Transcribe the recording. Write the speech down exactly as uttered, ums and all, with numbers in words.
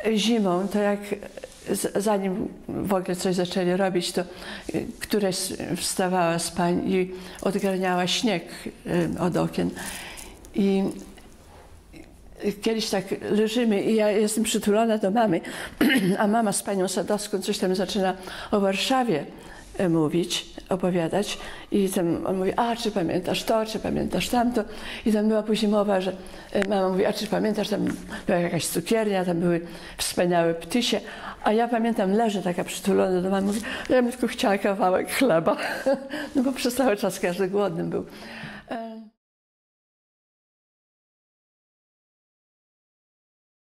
zimą, to jak zanim w ogóle coś zaczęli robić, to któraś wstawała z pań i odgarniała śnieg od okien. I kiedyś tak leżymy i ja jestem przytulona do mamy, a mama z panią Sadowską coś tam zaczyna o Warszawie mówić, opowiadać i tam on mówi, a czy pamiętasz to, czy pamiętasz tamto, i tam była później mowa, że mama mówi, a czy pamiętasz, tam była jakaś cukiernia, tam były wspaniałe ptysie, a ja pamiętam, leżę taka przytulona do mamy, mówi, ja bym tylko chciała kawałek chleba, no bo przez cały czas każdy głodny był.